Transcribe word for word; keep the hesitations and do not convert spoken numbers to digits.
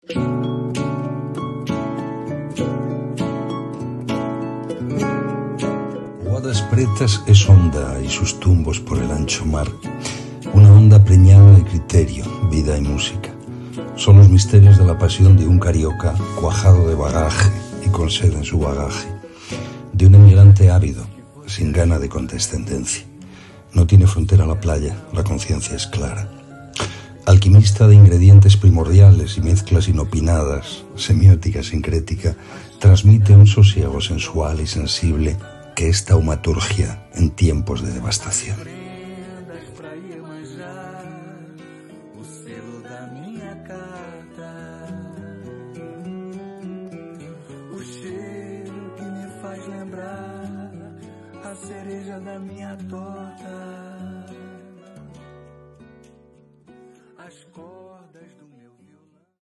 Guadas Pretas es onda y sus tumbos por el ancho mar. Una onda preñada de criterio, vida y música. Son los misterios de la pasión de un carioca cuajado de bagaje y con sed en su bagaje. De un emigrante ávido, sin gana de condescendencia. No tiene frontera la playa, la conciencia es clara. Alquimista de ingredientes primordiales y mezclas inopinadas, semiótica sincrética, transmite un sosiego sensual y sensible que es taumaturgia en tiempos de devastación.